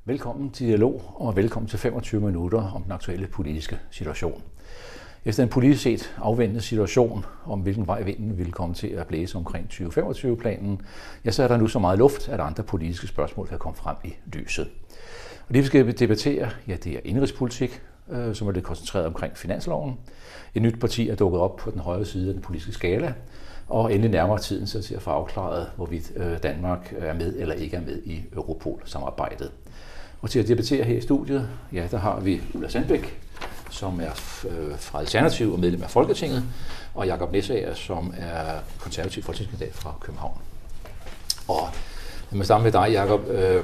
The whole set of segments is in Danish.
Velkommen til Dialog, og velkommen til 25 minutter om den aktuelle politiske situation. Efter en politisk set afventende situation om, hvilken vej vinden ville komme til at blæse omkring 2025-planen, ja, så er der nu så meget luft, at andre politiske spørgsmål kan komme frem i lyset. Og det, vi skal debattere, ja, det er indenrigspolitik, som er lidt koncentreret omkring finansloven. Et nyt parti er dukket op på den højre side af den politiske skala, og endelig nærmere tiden så til at få afklaret, hvorvidt Danmark er med eller ikke er med i Europol-samarbejdet. Og til at debattere her i studiet, ja, der har vi Ulla Sandbæk, som er fra Alternativ og medlem af Folketinget, og Jakob Næsager, som er konservativ folketingskandidat fra København. Og lad mig starte med dig, Jakob.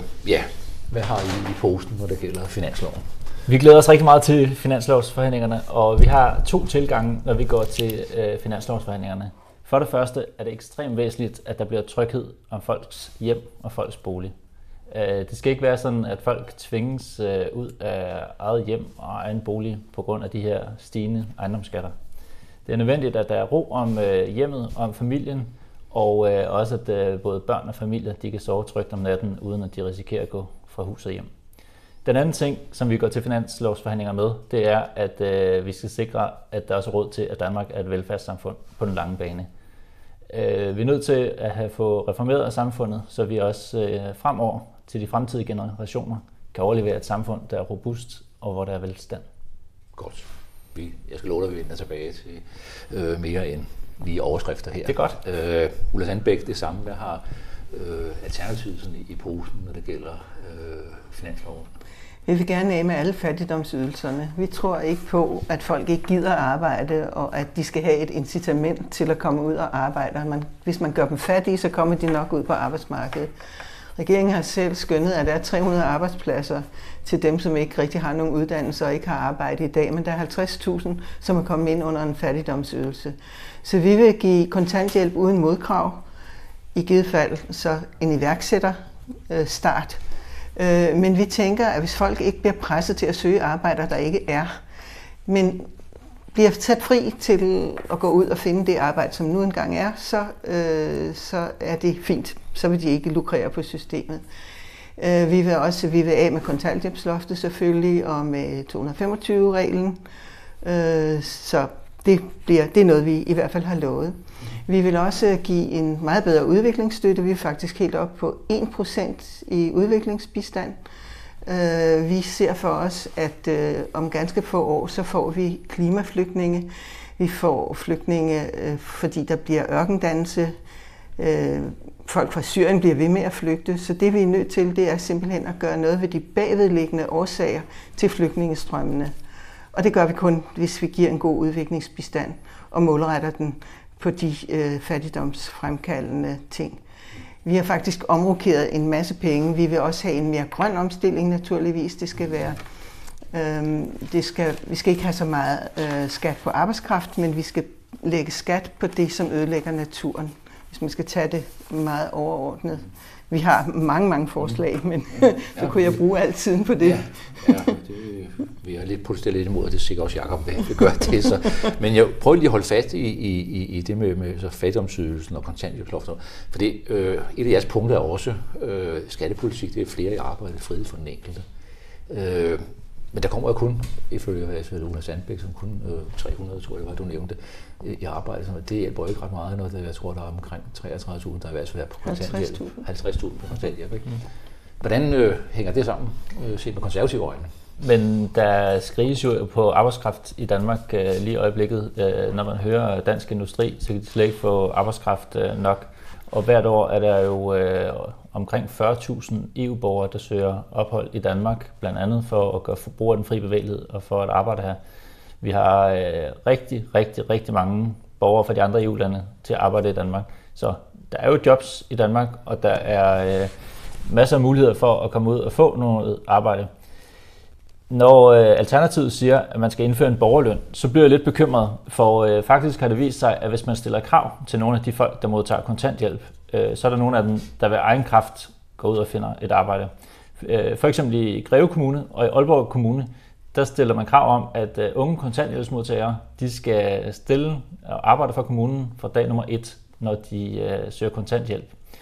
Hvad har I posen, når det gælder finansloven? Vi glæder os rigtig meget til finanslovsforhandlingerne, og vi har to tilgange, når vi går til finanslovsforhandlingerne. For det første er det ekstremt væsentligt, at der bliver tryghed om folks hjem og folks bolig. Det skal ikke være sådan, at folk tvinges ud af eget hjem og egen bolig på grund af de her stigende ejendomsskatter. Det er nødvendigt, at der er ro om hjemmet og om familien, og også at både børn og familier de kan sove trygt om natten, uden at de risikerer at gå fra hus og hjem. Den anden ting, som vi går til finanslovsforhandlinger med, det er, at vi skal sikre, at der også er råd til, at Danmark er et velfærdssamfund på den lange bane. Vi er nødt til at have få reformeret samfundet, så vi også fremover til de fremtidige generationer kan overlevere et samfund, der er robust og hvor der er velstand. Godt. Jeg skal love dig, at vi vender tilbage til mere end lige overskrifter her. Det er godt. Ulla Sandbæk, det samme. Hvad har Alternativet sådan i posen, når det gælder finansloven? Vi vil gerne af med alle fattigdomsydelserne. Vi tror ikke på, at folk ikke gider arbejde, og at de skal have et incitament til at komme ud og arbejde. Hvis man gør dem fattige, så kommer de nok ud på arbejdsmarkedet. Regeringen har selv skønnet, at der er 300 arbejdspladser til dem, som ikke rigtig har nogen uddannelse og ikke har arbejde i dag, men der er 50.000, som er kommet ind under en fattigdomsydelse. Så vi vil give kontanthjælp uden modkrav, i givet fald så en iværksætterstart. Men vi tænker, at hvis folk ikke bliver presset til at søge arbejder, der ikke er, men bliver sat fri til at gå ud og finde det arbejde, som nu engang er, så er det fint. Så vil de ikke lukrere på systemet. Vi vil af med kontanthjælpsloftet selvfølgelig, og med 225-reglen. Så det er noget, vi i hvert fald har lovet. Vi vil også give en meget bedre udviklingsstøtte. Vi er faktisk helt op på 1% i udviklingsbistand. Vi ser for os, at om ganske få år, så får vi klimaflygtninge. Vi får flygtninge, fordi der bliver ørkendannelse. Folk fra Syrien bliver ved med at flygte. Så det vi er nødt til, det er simpelthen at gøre noget ved de bagvedliggende årsager til flygtningestrømmene. Og det gør vi kun, hvis vi giver en god udviklingsbistand og målretter den på de fattigdomsfremkaldende ting. Vi har faktisk omrokeret en masse penge. Vi vil også have en mere grøn omstilling naturligvis. Vi skal ikke have så meget skat på arbejdskraft, men vi skal lægge skat på det, som ødelægger naturen, hvis man skal tage det meget overordnet. Vi har mange forslag, men så kunne jeg bruge al tiden på det. Vi har lidt protesteret lidt imod, og det er sikkert også Jakob, hvad vi gør det. Så. Men jeg prøver lige at holde fast i det med så fattigdomsydelsen og kontanthjælpsloftet. For et af jeres punkter er også skattepolitik. Det er flere i arbejde, frihed for den enkelte. Men der kommer jo kun, ifølge Ulla Sandbæk, som kun 300, tror jeg, hvad du nævnte, i arbejde. Det hjælper jo ikke ret meget, når jeg tror, der er omkring 33.000, der er værd på kontanthjælp. 50.000 på kontanthjælp, ikke? Hvordan hænger det sammen, set med konservative øjne? Men der skriges jo på arbejdskraft i Danmark lige i øjeblikket. Når man hører Dansk Industri, så kan de slet ikke få arbejdskraft nok. Og hvert år er der jo omkring 40.000 EU-borgere, der søger ophold i Danmark, blandt andet for at gøre brug af den frie bevægelighed og for at arbejde her. Vi har rigtig mange borgere fra de andre EU-lande til at arbejde i Danmark. Så der er jo jobs i Danmark, og der er masser af muligheder for at komme ud og få noget arbejde. Når Alternativet siger, at man skal indføre en borgerløn, så bliver jeg lidt bekymret, for faktisk har det vist sig, at hvis man stiller krav til nogle af de folk, der modtager kontanthjælp, så er der nogle af dem, der ved egen kraft går ud og finder et arbejde. For eksempel i Greve Kommune og i Aalborg Kommune, der stiller man krav om, at unge kontanthjælpsmodtagere, de skal stille og arbejde for kommunen fra dag nummer 1, når de søger kontanthjælp.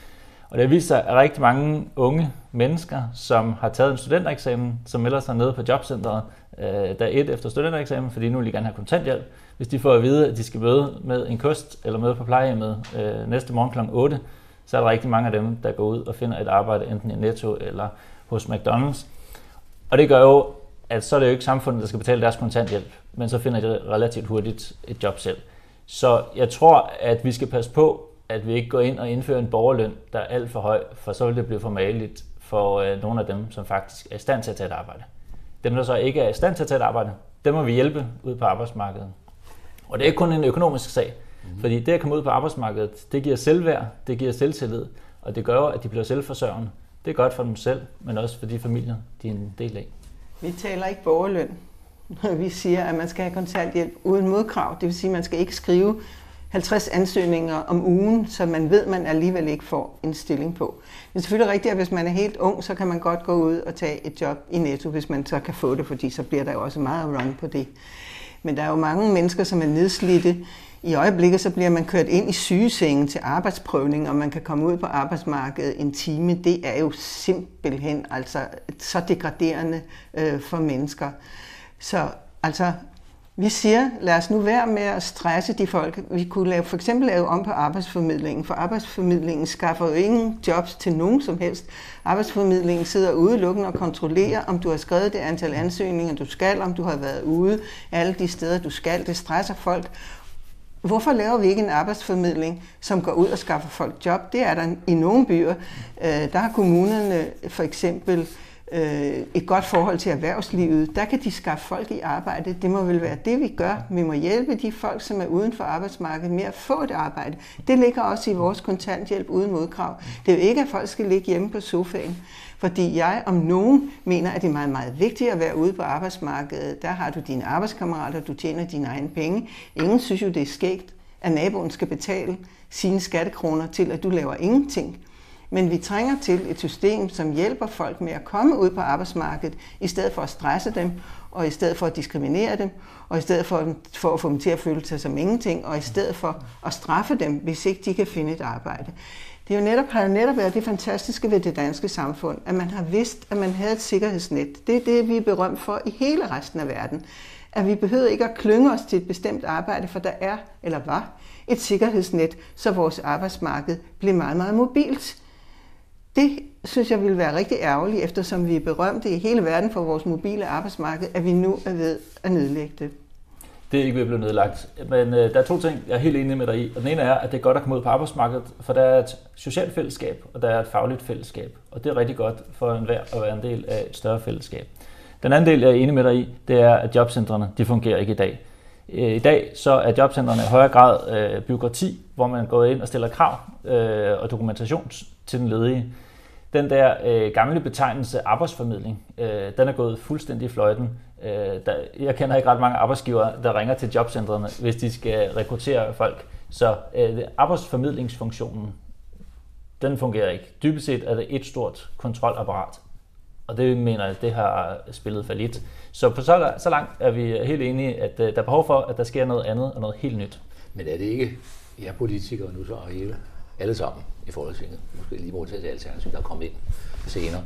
Og det har vist sig, at rigtig mange unge mennesker, som har taget en studentereksamen, som melder sig nede på jobcentret dag 1 efter studentereksamen, fordi nu vil de gerne have kontanthjælp. Hvis de får at vide, at de skal møde med en kost eller møde på plejehjemmet næste morgen kl. 8, så er der rigtig mange af dem, der går ud og finder et arbejde enten i Netto eller hos McDonald's. Og det gør jo, at så er det jo ikke samfundet, der skal betale deres kontanthjælp, men så finder de relativt hurtigt et job selv. Så jeg tror, at vi skal passe på, at vi ikke går ind og indfører en borgerløn, der er alt for høj, for så vil det blive for mageligt for nogle af dem, som faktisk er i stand til at tage et arbejde. Dem, der så ikke er i stand til at tage et arbejde, dem må vi hjælpe ud på arbejdsmarkedet. Og det er ikke kun en økonomisk sag, fordi det at komme ud på arbejdsmarkedet, det giver selvværd, det giver selvtillid, og det gør, at de bliver selvforsørgende. Det er godt for dem selv, men også for de familier, de er en del af. Vi taler ikke borgerløn. Vi siger, at man skal have kontanthjælp uden modkrav. Det vil sige, at man skal ikke skrive 50 ansøgninger om ugen, så man ved, at man alligevel ikke får en stilling på. Det er selvfølgelig rigtigt, at hvis man er helt ung, så kan man godt gå ud og tage et job i Netto, hvis man så kan få det, fordi så bliver der jo også meget run på det. Men der er jo mange mennesker, som er nedslidte. I øjeblikket så bliver man kørt ind i sygesengen til arbejdsprøvning, og man kan komme ud på arbejdsmarkedet en time. Det er jo simpelthen altså så degraderende for mennesker. Så altså, vi siger, lad os nu være med at stresse de folk. Vi kunne for eksempel lave om på arbejdsformidlingen, for arbejdsformidlingen skaffer jo ingen jobs til nogen som helst. Arbejdsformidlingen sidder udelukkende og kontrollerer, om du har skrevet det antal ansøgninger, du skal, om du har været ude, alle de steder, du skal. Det stresser folk. Hvorfor laver vi ikke en arbejdsformidling, som går ud og skaffer folk job? Det er der i nogle byer. Der har kommunerne for eksempel et godt forhold til erhvervslivet. Der kan de skaffe folk i arbejde. Det må vel være det, vi gør. Vi må hjælpe de folk, som er uden for arbejdsmarkedet, med at få et arbejde. Det ligger også i vores kontanthjælp uden modkrav. Det er jo ikke, at folk skal ligge hjemme på sofaen. Fordi jeg om nogen mener, at det er meget, meget vigtigt at være ude på arbejdsmarkedet. Der har du dine arbejdskammerater, du tjener dine egne penge. Ingen synes jo, det er skægt, at naboen skal betale sine skattekroner til, at du laver ingenting. Men vi trænger til et system, som hjælper folk med at komme ud på arbejdsmarkedet, i stedet for at stresse dem, og i stedet for at diskriminere dem, og i stedet for at få dem til at føle sig som ingenting, og i stedet for at straffe dem, hvis ikke de kan finde et arbejde. Det har jo netop været det fantastiske ved det danske samfund, at man har vidst, at man havde et sikkerhedsnet. Det er det, vi er berømt for i hele resten af verden. At vi behøvede ikke at klynge os til et bestemt arbejde, for der er, eller var, et sikkerhedsnet, så vores arbejdsmarked blev meget, meget mobilt. Det synes jeg ville være rigtig ærgerligt, eftersom vi er berømte i hele verden for vores mobile arbejdsmarked, at vi nu er ved at nedlægge det. Det er ikke ved at blive nedlagt. Men der er to ting, jeg er helt enig med dig i. Og den ene er, at det er godt at komme ud på arbejdsmarkedet, for der er et socialt fællesskab, og der er et fagligt fællesskab. Og det er rigtig godt for enhver at være en del af et større fællesskab. Den anden del, jeg er enig med dig i, det er, at jobcentrene, de fungerer ikke i dag. I dag så er jobcentrene i højere grad bureaukrati, hvor man går ind og stiller krav og dokumentation til den ledige. Den der gamle betegnelse arbejdsformidling, den er gået fuldstændig i fløjten. Jeg kender ikke ret mange arbejdsgivere, der ringer til jobcentrene, hvis de skal rekruttere folk. Så arbejdsformidlingsfunktionen, den fungerer ikke. Dybest set er det et stort kontrolapparat, og det mener jeg, det har spillet fallit. Så på så langt er vi helt enige, at der er behov for, at der sker noget andet og noget helt nyt. Men er det ikke jer politikere nu så og alle sammen i Folketinget, måske lige modtaget til Alternativ, der er kommet ind senere.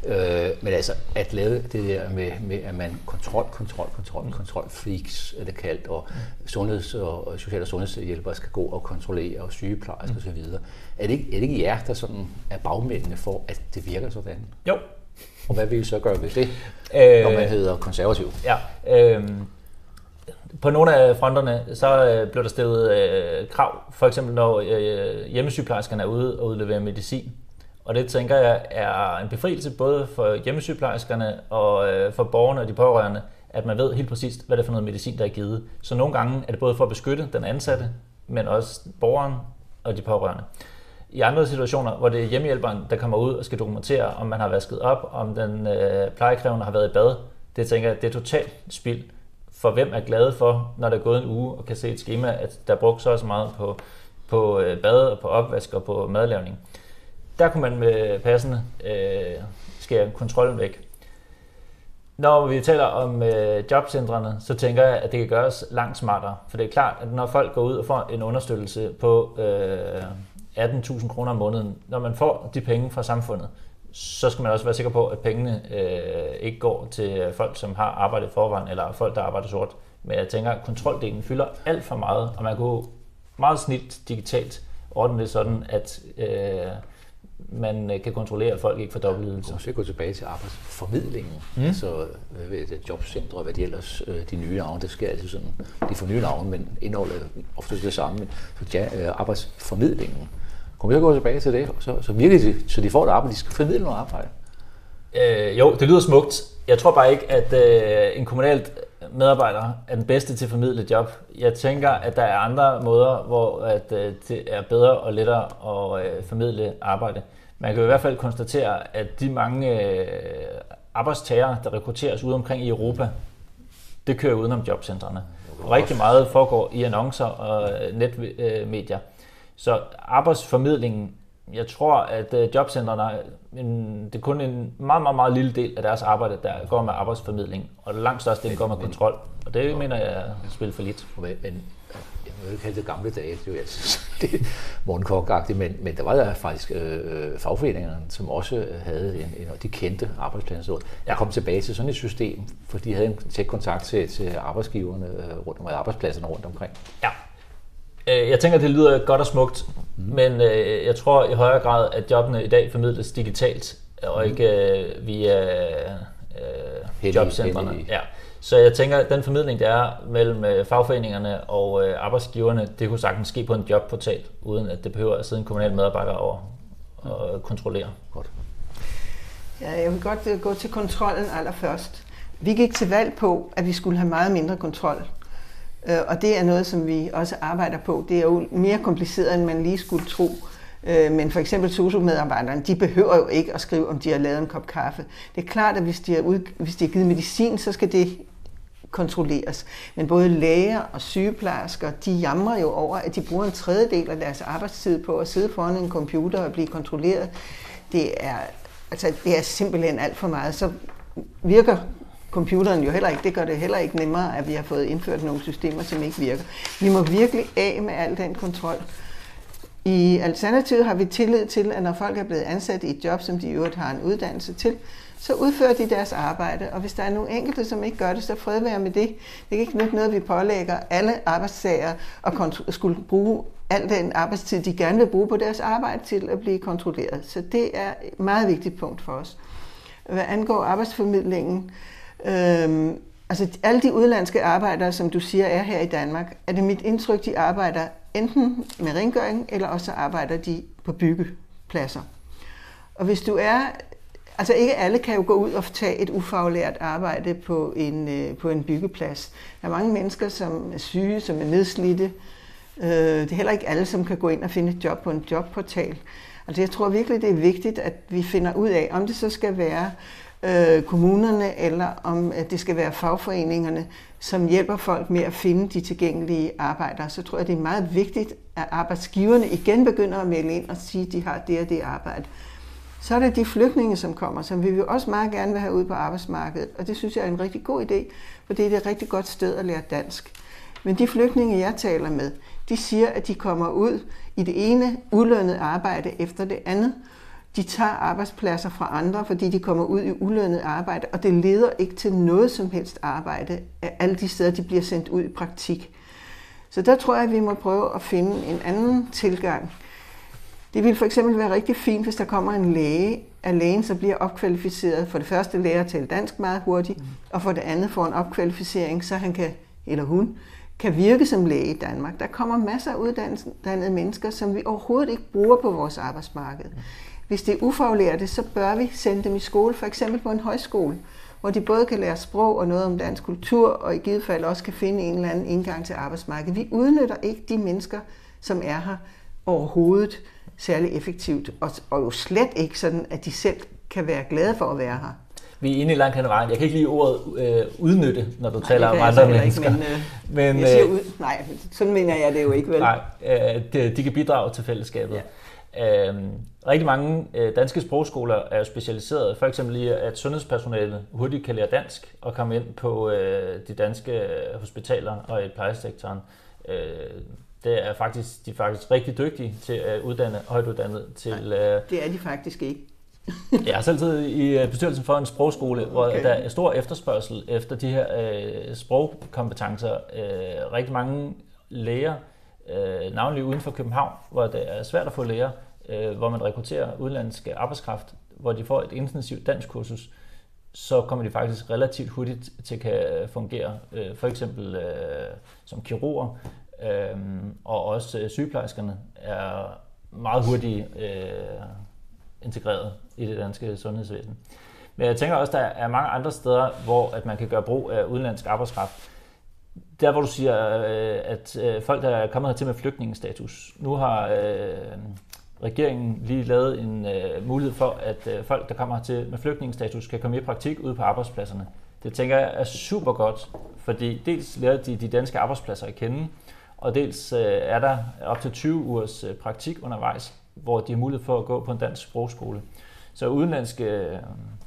Men altså, at lave det der med at man kontrolfreaks er det kaldt, og sundheds- og social- og sundhedshjælpere skal gå og kontrollere, og sygeplejersker osv. Er det ikke jer, der sådan er bagmændene for, at det virker sådan? Jo. Og hvad vil I så gøre ved det, når man hedder konservativ? Ja, på nogle af fronterne, så blev der stillet krav, for eksempel når hjemmesygeplejerskerne er ude og udlevere medicin. Og det tænker jeg er en befrielse både for hjemmesygeplejerskerne og for borgerne og de pårørende, at man ved helt præcist, hvad det er for noget medicin, der er givet. Så nogle gange er det både for at beskytte den ansatte, men også borgeren og de pårørende. I andre situationer, hvor det er hjemmehjælperen, der kommer ud og skal dokumentere, om man har vasket op, om den plejekrævende har været i bad, det tænker jeg, det er totalt spild. For hvem er glade for, når der er gået en uge og kan se et skema, at der er brugt så meget på bad og på opvask og på madlavning. Der kunne man med passende skære kontrollen væk. Når vi taler om jobcentrene, så tænker jeg, at det kan gøres langt smartere. For det er klart, at når folk går ud og får en understøttelse på 18.000 kroner om måneden. Når man får de penge fra samfundet, så skal man også være sikker på, at pengene ikke går til folk, som har arbejdet i forvejen, eller folk, der arbejder sort. Men jeg tænker, at kontroldelen fylder alt for meget, og man kunne meget snit digitalt ordne det sådan, at man kan kontrollere, at folk ikke får dobbeltydelse. Så gå tilbage til arbejdsformidlingen. Altså jobcentre, hvad de ellers, de nye navne, det sker altid sådan. De får nye navne, men indholdet er ofte det samme. Men arbejdsformidlingen. Kommer vi så gå tilbage til det, så virkelig det, så de får et arbejde, de skal formidle noget arbejde? Jo, det lyder smukt. Jeg tror bare ikke, at en kommunalt medarbejder er den bedste til at formidle job. Jeg tænker, at der er andre måder, hvor at, det er bedre og lettere at formidle arbejde. Man kan i hvert fald konstatere, at de mange arbejdstagere, der rekrutteres ude omkring i Europa, det kører udenom jobcentrene. Og rigtig meget foregår i annoncer og netmedier. Så arbejdsformidlingen, jeg tror, at jobcentrene, det er kun en meget, meget, meget lille del af deres arbejde, der går med arbejdsformidling, og det langt største del går med kontrol. Og det mener jeg spiller for lidt. Men jeg vil ikke kalde det gamle dage, det er jo altid morgenkogagtigt, men der var der faktisk fagforeningerne, som også havde de kendte arbejdspladser. Jeg kom tilbage til sådan et system, for de havde en tæt kontakt til arbejdsgiverne rundt om arbejdspladserne rundt omkring. Ja. Jeg tænker, det lyder godt og smukt, men jeg tror i højere grad, at jobbene i dag formidles digitalt, og ikke via jobcentrene. Ja. Så jeg tænker, at den formidling, der er mellem fagforeningerne og arbejdsgiverne, det kunne sagtens ske på en jobportal, uden at det behøver at sidde en kommunal medarbejder og kontrollere. Godt. Ja, jeg vil godt gå til kontrollen allerførst. Vi gik til valg på, at vi skulle have meget mindre kontrol. Og det er noget, som vi også arbejder på. Det er jo mere kompliceret, end man lige skulle tro. Men for eksempel sosu-medarbejderne, de behøver jo ikke at skrive, om de har lavet en kop kaffe. Det er klart, at hvis de har givet medicin, så skal det kontrolleres. Men både læger og sygeplejersker, de jamrer jo over, at de bruger en tredjedel af deres arbejdstid på at sidde foran en computer og blive kontrolleret. Det er simpelthen alt for meget. Så virker computeren jo heller ikke. Det gør det heller ikke nemmere, at vi har fået indført nogle systemer, som ikke virker. Vi må virkelig af med al den kontrol. I Alternativet har vi tillid til, at når folk er blevet ansat i et job, som de i øvrigt har en uddannelse til, så udfører de deres arbejde, og hvis der er nogle enkelte, som ikke gør det, så fred være med det. Det er ikke noget, vi pålægger alle arbejdstagere at skulle bruge al den arbejdstid, de gerne vil bruge på deres arbejde til at blive kontrolleret. Så det er et meget vigtigt punkt for os. Hvad angår arbejdsformidlingen, altså alle de udenlandske arbejdere, som du siger, er her i Danmark, er det mit indtryk, de arbejder enten med rengøring, eller også arbejder de på byggepladser. Og hvis du er, altså ikke alle kan jo gå ud og tage et ufaglært arbejde på en byggeplads. Der er mange mennesker, som er syge, som er nedslidte. Det er heller ikke alle, som kan gå ind og finde et job på en jobportal. Altså jeg tror virkelig, det er vigtigt, at vi finder ud af, om det så skal være kommunerne, eller om det skal være fagforeningerne, som hjælper folk med at finde de tilgængelige arbejdere. Så tror jeg, det er meget vigtigt, at arbejdsgiverne igen begynder at melde ind og sige, at de har det og det arbejde. Så er der de flygtninge, som kommer, som vi vil også meget gerne vil have ud på arbejdsmarkedet. Og det synes jeg er en rigtig god idé, for det er et rigtig godt sted at lære dansk. Men de flygtninge, jeg taler med, de siger, at de kommer ud i det ene ulønnede arbejde efter det andet. De tager arbejdspladser fra andre, fordi de kommer ud i ulønnet arbejde, og det leder ikke til noget som helst arbejde af alle de steder, de bliver sendt ud i praktik. Så der tror jeg, at vi må prøve at finde en anden tilgang. Det vil for eksempel være rigtig fint, hvis der kommer en læge, at lægen så bliver opkvalificeret. For det første lærer at tale dansk meget hurtigt, og for det andet får en opkvalificering, så han kan, eller hun, kan virke som læge i Danmark. Der kommer masser af uddannede mennesker, som vi overhovedet ikke bruger på vores arbejdsmarked. Hvis det er ufaglærte, så bør vi sende dem i skole, for eksempel på en højskole, hvor de både kan lære sprog og noget om dansk kultur, og i givet fald også kan finde en eller anden indgang til arbejdsmarkedet. Vi udnytter ikke de mennesker, som er her overhovedet særlig effektivt, og jo slet ikke sådan, at de selv kan være glade for at være her. Vi er inde i langt hen ad vejen. Jeg kan ikke lide ordet udnytte, når du taler om andre mennesker. Men jeg siger nej, sådan mener jeg det jo ikke, vel? Nej, de kan bidrage til fællesskabet. Ja. Rigtig mange danske sprogskoler er specialiseret, for eksempel i, at sundhedspersonalet hurtigt kan lære dansk og komme ind på de danske hospitaler og i plejesektoren. de er faktisk rigtig dygtige til at uddanne højtuddannet til... det er de faktisk ikke. Jeg har selv siddet i bestyrelsen for en sprogskole, hvor der er stor efterspørgsel efter de her sprogkompetencer. Rigtig mange læger, navnlig uden for København, hvor det er svært at få læger, hvor man rekrutterer udenlandsk arbejdskraft, hvor de får et intensivt danskkursus, så kommer de faktisk relativt hurtigt til at kan fungere, for eksempel som kirurger, og også sygeplejerskerne er meget hurtigt integreret i det danske sundhedsvæsen. Men jeg tænker også, at der er mange andre steder, hvor at man kan gøre brug af udenlandsk arbejdskraft. Der hvor du siger, at folk, der er kommet hertil med flygtningestatus, nu har regeringen lige lavet en mulighed for, at folk, der kommer hertil med flygtningestatus, kan komme i praktik ude på arbejdspladserne. Det tænker jeg er super godt, fordi dels lærer de danske arbejdspladser at kende, og dels er der op til 20 ugers praktik undervejs, hvor de har mulighed for at gå på en dansk sprogskole. Så udenlandske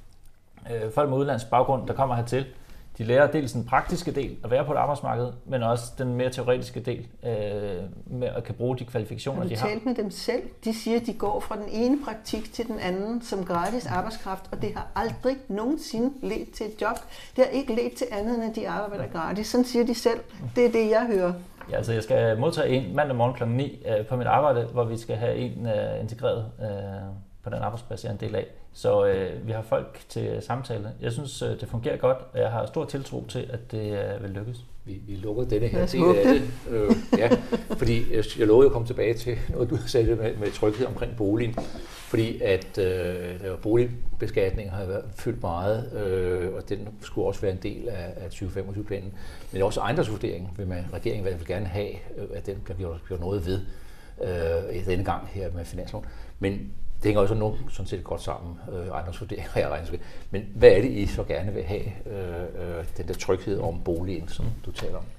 folk med udenlandsk baggrund, der kommer hertil, de lærer dels den praktiske del at være på et arbejdsmarked, men også den mere teoretiske del med at kan bruge de kvalifikationer, de har. Har du talt med dem selv? De siger, at de går fra den ene praktik til den anden som gratis arbejdskraft, og det har aldrig nogensinde ledt til et job. Det har ikke ledt til andet, end at de arbejder gratis. Sådan siger de selv. Det er det, jeg hører. Ja, altså jeg skal modtage en mandag morgen kl. 9 på mit arbejde, hvor vi skal have en integreret på den arbejdsplads, jeg er en del af. Så vi har folk til samtale. Jeg synes, det fungerer godt, og jeg har stor tiltro til, at det vil lykkes. Vi lukker denne her del af det. Ja, fordi jeg lovede at komme tilbage til noget, du har sagt med tryghed omkring boligen. Fordi at boligbeskatningen har fyldt meget, og den skulle også være en del af 2025-planen. Men også ejendomsvurderingen vil regeringen vil gerne have, at den bliver gjort noget ved denne gang her med finansloven. Men det hænger også sådan set godt sammen, ejendomsvurdering og regnestykke. Men hvad er det, I så gerne vil have, den der tryghed om boligen, som du taler om?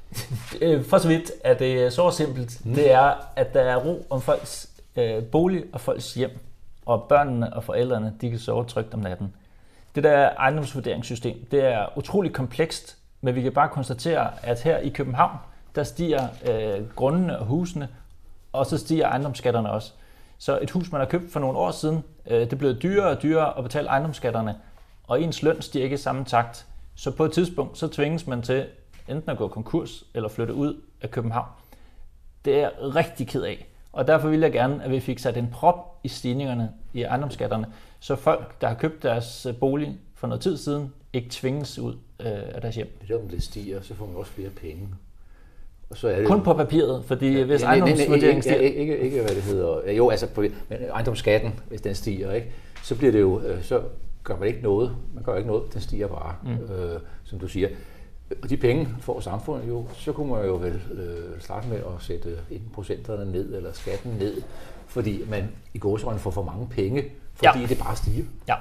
For så vidt er det så simpelt. Det er, at der er ro om folks bolig og folks hjem, og børnene og forældrene, de kan sove trygt om natten. Det der ejendomsvurderingssystem, det er utroligt komplekst, men vi kan bare konstatere, at her i København, der stiger grundene og husene, og så stiger ejendomsskatterne også. Så et hus, man har købt for nogle år siden, det er blevet dyrere og dyrere at betale ejendomsskatterne, og ens løn stiger ikke i samme takt. Så på et tidspunkt, så tvinges man til enten at gå konkurs eller flytte ud af København. Det er jeg rigtig ked af, og derfor vil jeg gerne, at vi fik sat en prop i stigningerne i ejendomsskatterne, så folk, der har købt deres bolig for noget tid siden, ikke tvinges ud af deres hjem. Det er, om det stiger, så får man også flere penge. Og så er det kun på papiret, fordi hvis ejendomsvurderingen stiger... Ikke hvad det hedder. Jo, altså men ejendomsskatten, hvis den stiger, ikke, så bliver det jo, så gør man ikke noget. Man gør ikke noget, den stiger bare, som du siger. Og de penge får samfundet jo, så kunne man jo vel starte med at sætte 1% ned, eller skatten ned, fordi man i gåseøjne får for mange penge, fordi det bare stiger. Ja.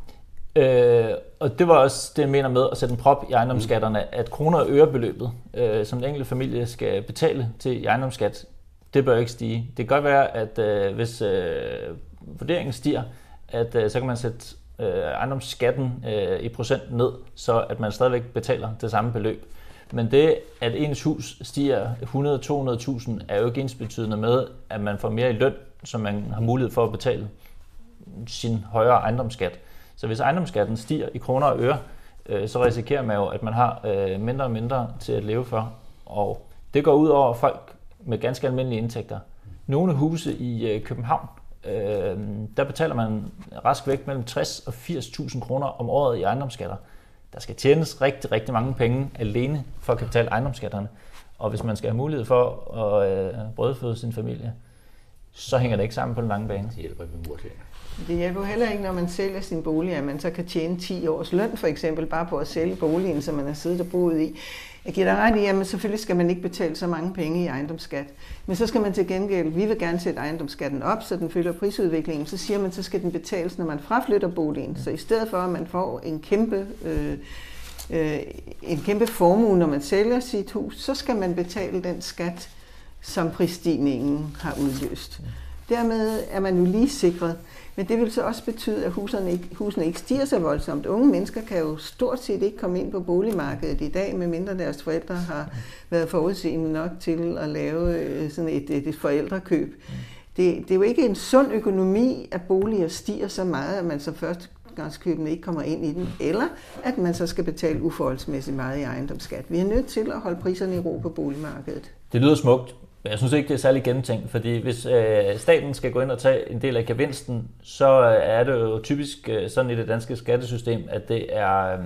Og det var også det, jeg mener med at sætte en prop i ejendomsskatterne, at kroner og ørebeløbet, som den enkelte familie skal betale til ejendomsskat, det bør ikke stige. Det kan godt være, at hvis vurderingen stiger, at så kan man sætte ejendomsskatten i procent ned, så at man stadigvæk betaler det samme beløb. Men det, at ens hus stiger 100-200.000, er jo ikke ensbetydende med, at man får mere i løn, så man har mulighed for at betale sin højere ejendomsskat. Så hvis ejendomsskatten stiger i kroner og øre, så risikerer man jo, at man har mindre og mindre til at leve for. Og det går ud over folk med ganske almindelige indtægter. Nogle huse i København, der betaler man rask væk mellem 60 og 80.000 kroner om året i ejendomsskatter. Der skal tjenes rigtig, rigtig mange penge alene for at betale ejendomsskatterne. Og hvis man skal have mulighed for at brødføde sin familie, så hænger det ikke sammen på den lange bane. Det hjælper med murklæder. Det hjælper heller ikke, når man sælger sin bolig, at man så kan tjene 10 års løn, for eksempel, bare på at sælge boligen, som man har siddet og boet i. Jeg giver dig ret i, at selvfølgelig skal man ikke betale så mange penge i ejendomsskat. Men så skal man til gengæld, vi vil gerne sætte ejendomsskatten op, så den følger prisudviklingen. Så siger man, så skal den betales, når man fraflytter boligen. Så i stedet for, at man får en kæmpe formue, når man sælger sit hus, så skal man betale den skat, som prisstigningen har udløst. Dermed er man jo lige sikret. Men det vil så også betyde, at husene ikke stiger så voldsomt. Unge mennesker kan jo stort set ikke komme ind på boligmarkedet i dag, medmindre deres forældre har været forudseende nok til at lave sådan et forældrekøb. Det er jo ikke en sund økonomi, at boliger stiger så meget, at man så førstegangskøbende ikke kommer ind i den, eller at man så skal betale uforholdsmæssigt meget i ejendomsskat. Vi er nødt til at holde priserne i ro på boligmarkedet. Det lyder smukt. Jeg synes ikke, det er særlig gennemtænkt, fordi hvis staten skal gå ind og tage en del af gevinsten, så er det jo typisk sådan i det danske skattesystem, at det er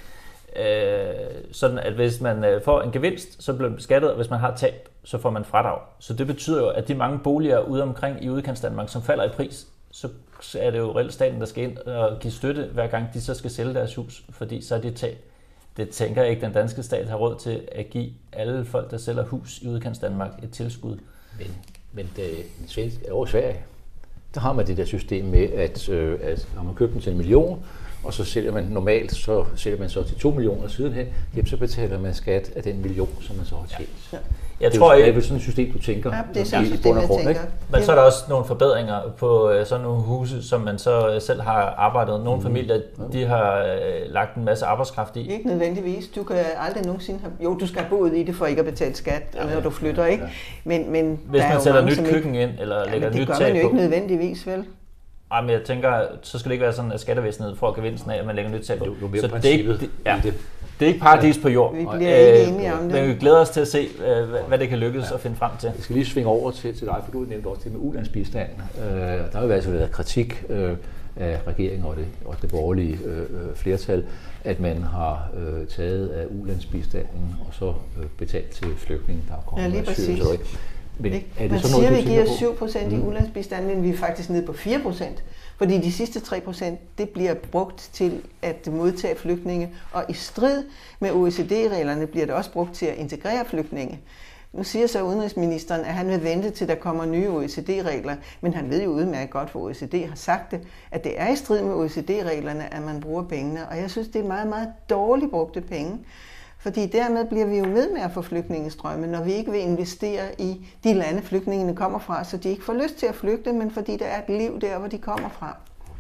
sådan, at hvis man får en gevinst, så bliver man beskattet, og hvis man har tab, så får man fradrag. Så det betyder jo, at de mange boliger ude omkring i Udkantsdanmark, som falder i pris, så er det jo reelt staten, der skal ind og give støtte, hver gang de så skal sælge deres hus, fordi så er det tab. Det tænker jeg ikke, den danske stat har råd til at give alle folk, der sælger hus i Udkantsdanmark, et tilskud. Men det svenske over Sverige, der har man det der system med, at når man køber den til 1 million, og så sælger man normalt, så sælger man så til 2 millioner sidenhen, så betaler man skat af den 1 million, som man så har tjent. Ja. Jeg tror ikke, det er vel sådan et system, du tænker. Ja, det er sådan et system, jeg tænker. Men så er der også nogle forbedringer på sådan nogle huse, som man så selv har arbejdet. Nogle familier, de har lagt en masse arbejdskraft i. Ikke nødvendigvis. Du kan aldrig nogensinde have... Jo, du skal have boet i det for ikke at betale skat, når du flytter, ikke? Men hvis man sætter nyt køkken ind, eller lægger nyt tag på... det gør man jo ikke nødvendigvis, vel? Ej, men jeg tænker, så skal det ikke være sådan, at skattevæsenet får gevinsten af, at man lægger nyt tag på. Så det er ikke... Det er ikke paradis på jord. Vi bliver ikke enige om det. Men vi glæder os til at se, hvad det kan lykkes at finde frem til. Jeg skal lige svinge over til dig, for du nævnte også det med ulandsbistand. Der har jo altså været kritik af regeringen og det borgerlige flertal, at man har taget af ulandsbistanden og så betalt til flygtninge, der er kommet. Ja, lige præcis. Men er det man så siger, noget, at vi giver 7% i ulandsbistand, men vi er faktisk nede på 4%. Fordi de sidste 3%, det bliver brugt til at modtage flygtninge, og i strid med OECD-reglerne bliver det også brugt til at integrere flygtninge. Nu siger så udenrigsministeren, at han vil vente til der kommer nye OECD-regler, men han ved jo udmærket godt, for OECD har sagt det, at det er i strid med OECD-reglerne, at man bruger pengene, og jeg synes, det er meget, meget dårligt brugte penge. Fordi dermed bliver vi jo ved med at få flygtningestrømme, når vi ikke vil investere i de lande, flygtningene kommer fra, så de ikke får lyst til at flygte, men fordi der er et liv der, hvor de kommer fra.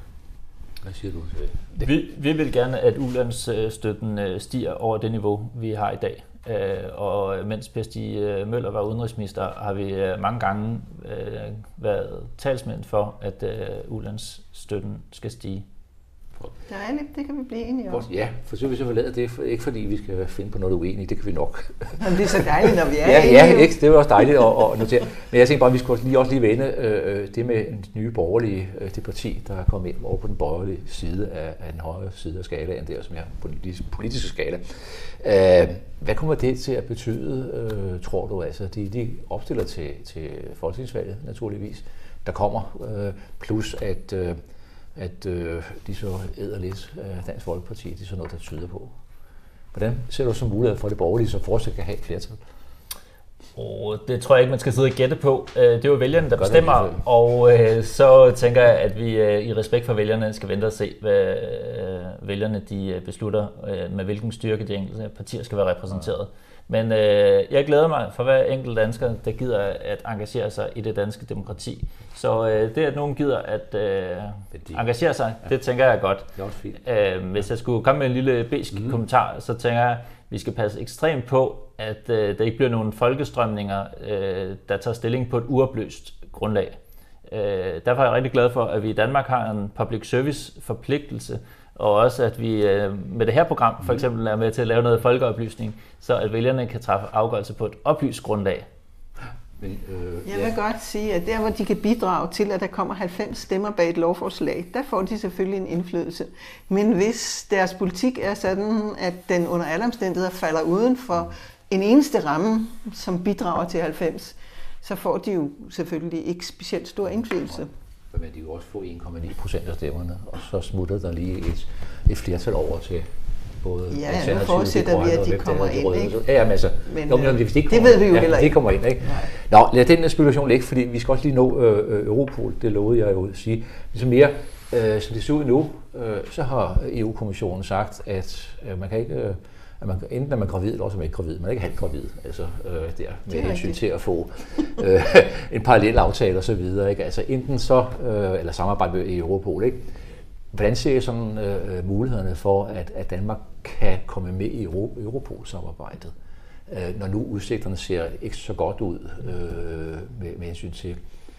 Hvad siger du? Vi vil gerne, at ulandsstøtten stiger over det niveau, vi har i dag. Og mens Per Stig Møller var udenrigsminister, har vi mange gange været talsmænd for, at ulandsstøtten skal stige. Dejligt, det kan vi blive enige om. Ja, for så vil vi så forlade det, ikke fordi vi skal finde på noget uenigt, det kan vi nok. Jamen, det er så dejligt, når vi er enige. Ja, ikke? Det er også dejligt at notere. Men jeg tænker bare, at vi skulle også lige vende det med en nye borgerlige, det parti, der er kommet ind over på den borgerlige side af den højre side af skalaen, der som er på den politiske skala. Hvad kommer det til at betyde, tror du? Altså, de opstiller til folketingsvalget, naturligvis, der kommer, plus at de så æder lidt af Dansk Folkeparti, det er sådan noget, der tyder på. Hvordan ser du som mulighed for det borgerlige, så fortsat kan have et flertal? Det tror jeg ikke, man skal sidde og gætte på. Det er jo vælgerne, der bestemmer, og så tænker jeg, at vi i respekt for vælgerne skal vente og se, hvad vælgerne de beslutter, med hvilken styrke de enkelte partier skal være repræsenteret. Men jeg glæder mig for hver enkelt dansker, der gider at engagere sig i det danske demokrati. Så det, at nogen gider at engagere sig, det tænker jeg er godt. Det er også fint. Hvis jeg skulle komme med en lille besk kommentar, så tænker jeg, at vi skal passe ekstremt på, at der ikke bliver nogen folkestrømninger, der tager stilling på et uopløst grundlag. Derfor er jeg rigtig glad for, at vi i Danmark har en public service forpligtelse, og også at vi med det her program for eksempel er med til at lave noget folkeoplysning, så at vælgerne kan træffe afgørelse på et oplyst grundlag. Men, jeg vil godt sige, at der hvor de kan bidrage til, at der kommer 90 stemmer bag et lovforslag, der får de selvfølgelig en indflydelse. Men hvis deres politik er sådan, at den under alle omstændigheder falder uden for en eneste ramme, som bidrager til 90, så får de jo selvfølgelig ikke specielt stor indflydelse. Men de kan også få 1,9% af stemmerne, og så smutter der lige et flertal over til både nu forudsætter vi, at de kommer ind, ikke? Ja, men altså, hvis de det ved vi jo heller ikke. Det kommer ind, ikke? Nej. Nå, lad den spekulation ligge, fordi vi skal også lige nå Europol, det lovede jeg jo at sige. Ligesom mere, som det ser ud nu, så har EU-kommissionen sagt, at man kan ikke... enten er man gravid, eller også er man ikke gravid. Man er ikke halvt gravid, altså der med hensyn til at få en parallel aftale og så videre. Ikke? Altså enten så, eller samarbejde med Europol, ikke? Hvordan ser I sådan mulighederne for, at Danmark kan komme med i Europol-samarbejdet, når nu udsigterne ser ikke så godt ud med hensyn til,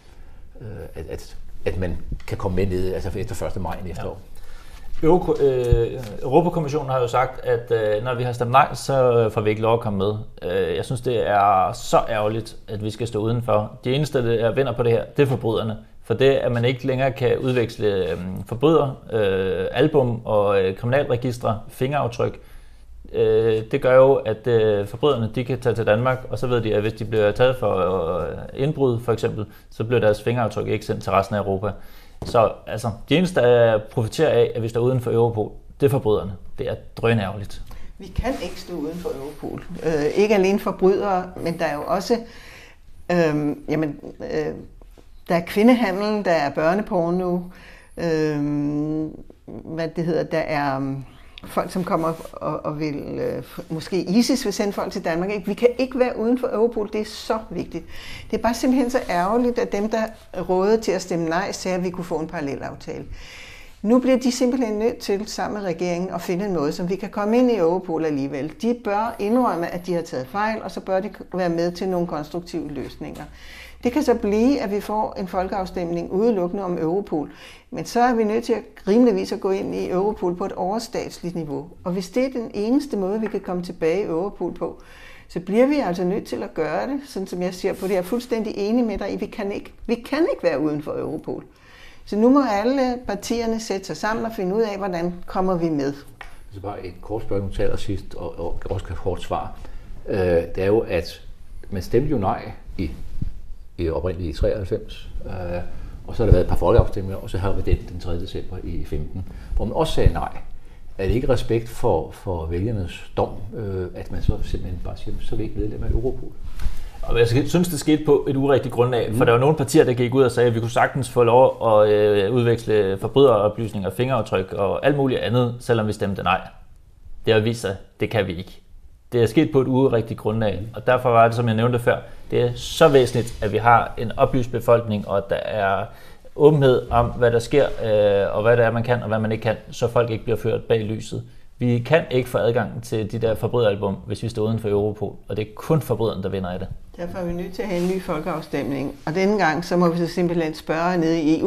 at man kan komme med ned altså efter 1. maj næste år? Europakommissionen har jo sagt, at når vi har stemt nej, så får vi ikke lov at komme med. Jeg synes, det er så ærgerligt, at vi skal stå udenfor. De eneste, der vinder på det her, det er forbryderne. For det, at man ikke længere kan udveksle album og kriminalregistre, fingeraftryk, det gør jo, at forbryderne de kan tage til Danmark, og så ved de, at hvis de bliver taget for indbrud for eksempel, så bliver deres fingeraftryk ikke sendt til resten af Europa. Så altså, de eneste, der profiterer af, at vi står uden for Europol, det er forbryderne. Det er drønærgerligt. Vi kan ikke stå uden for Europol. Ikke alene forbrydere, men der er jo også der er kvindehandel, der er børneporno, der er folk, som kommer og vil, måske ISIS vil sende folk til Danmark. Vi kan ikke være uden for Europol, det er så vigtigt. Det er bare simpelthen så ærgerligt, at dem, der rådede til at stemme nej, sagde, at vi kunne få en parallelaftale. Nu bliver de simpelthen nødt til, sammen med regeringen, at finde en måde, som vi kan komme ind i Europol alligevel. De bør indrømme, at de har taget fejl, og så bør de være med til nogle konstruktive løsninger. Det kan så blive, at vi får en folkeafstemning udelukkende om Europol, men så er vi nødt til rimeligvis at gå ind i Europol på et overstatsligt niveau. Og hvis det er den eneste måde, vi kan komme tilbage i Europol på, så bliver vi altså nødt til at gøre det, sådan som jeg siger på det. Jeg er fuldstændig enig med dig i, vi kan ikke være uden for Europol. Så nu må alle partierne sætte sig sammen og finde ud af, hvordan kommer vi med. Så bare et kort spørgsmål til allersidst, og også et kort svar. Det er jo, at man stemte jo nej i oprindeligt i 93, og så har der været et par folkeafstemninger, og så har vi den 3. december i 15, hvor man også sagde nej. Er det ikke respekt for vælgernes dom, at man så simpelthen bare siger, så er vi ikke medlem af Europol? Og jeg synes, det skete på et urigtigt grundlag, for der var nogle partier, der gik ud og sagde, at vi kunne sagtens få lov at udveksle forbryderoplysninger, fingeraftryk og alt muligt andet, selvom vi stemte nej. Det har vist sig, det kan vi ikke. Det er sket på et urigtigt grundlag, og derfor var det, som jeg nævnte før, det er så væsentligt, at vi har en oplyst befolkning, og at der er åbenhed om, hvad der sker, og hvad det er, man kan, og hvad man ikke kan, så folk ikke bliver ført bag lyset. Vi kan ikke få adgang til de der forbryderalbum, hvis vi står uden for Europol, og det er kun forbryderen, der vinder af det. Derfor er vi nødt til at have en ny folkeafstemning, og denne gang så må vi så simpelthen spørge nede i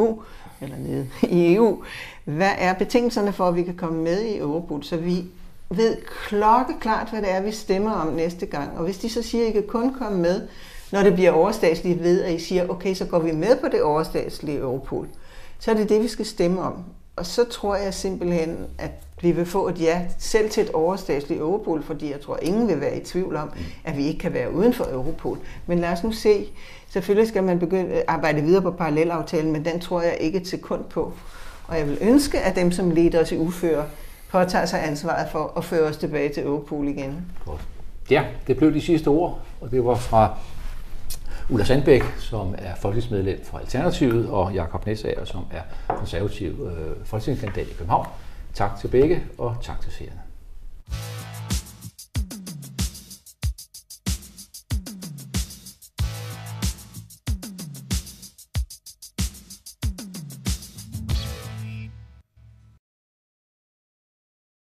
EU, hvad er betingelserne for, at vi kan komme med i Europol, så vi ved klokkeklart, hvad det er, vi stemmer om næste gang. Og hvis de så siger, at I kan kun komme med, når det bliver overstatsligt, ved at I siger, okay, så går vi med på det overstatslige Europol, så er det det, vi skal stemme om. Og så tror jeg simpelthen, at vi vil få et ja selv til et overstatsligt Europol, fordi jeg tror, ingen vil være i tvivl om, at vi ikke kan være uden for Europol. Men lad os nu se. Selvfølgelig skal man begynde at arbejde videre på parallelaftalen, men den tror jeg ikke et sekund på. Og jeg vil ønske, at dem, som leder os i uføre, påtager sig ansvaret for at føre os tilbage til Europol igen. Godt. Ja, det blev de sidste ord, og det var fra Ulla Sandbæk, som er folketingsmedlem for Alternativet, og Jakob Næsager, som er konservativ folketingskandidat i København. Tak til begge, og tak til seerne.